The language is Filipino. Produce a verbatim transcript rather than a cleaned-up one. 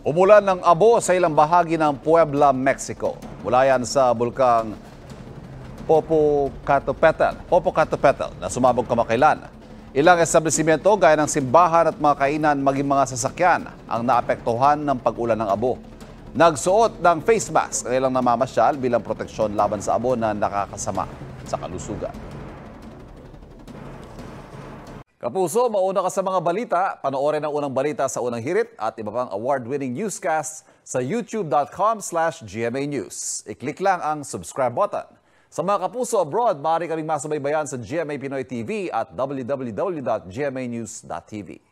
Umulan ng abo sa ilang bahagi ng Puebla, Mexico. Mula yan sa bulkang Popocatépetl, Popocatépetl na sumabog kamakailan. Ilang establishmento gaya ng simbahan at mga kainan maging mga sasakyan ang naapektuhan ng pag-ulan ng abo. Nagsuot ng face mask ang ilang namamasyal bilang proteksyon laban sa abo na nakakasama sa kalusugan. Kapuso, mauna ka sa mga balita. Panoorin ang unang balita sa unang hirit at iba pang award-winning newscasts sa youtube dot com slash G M A News. I-click lang ang subscribe button. Sa mga kapuso abroad, maaari kaming masubaybayan sa G M A Pinoy T V at w w w dot g m a news dot t v.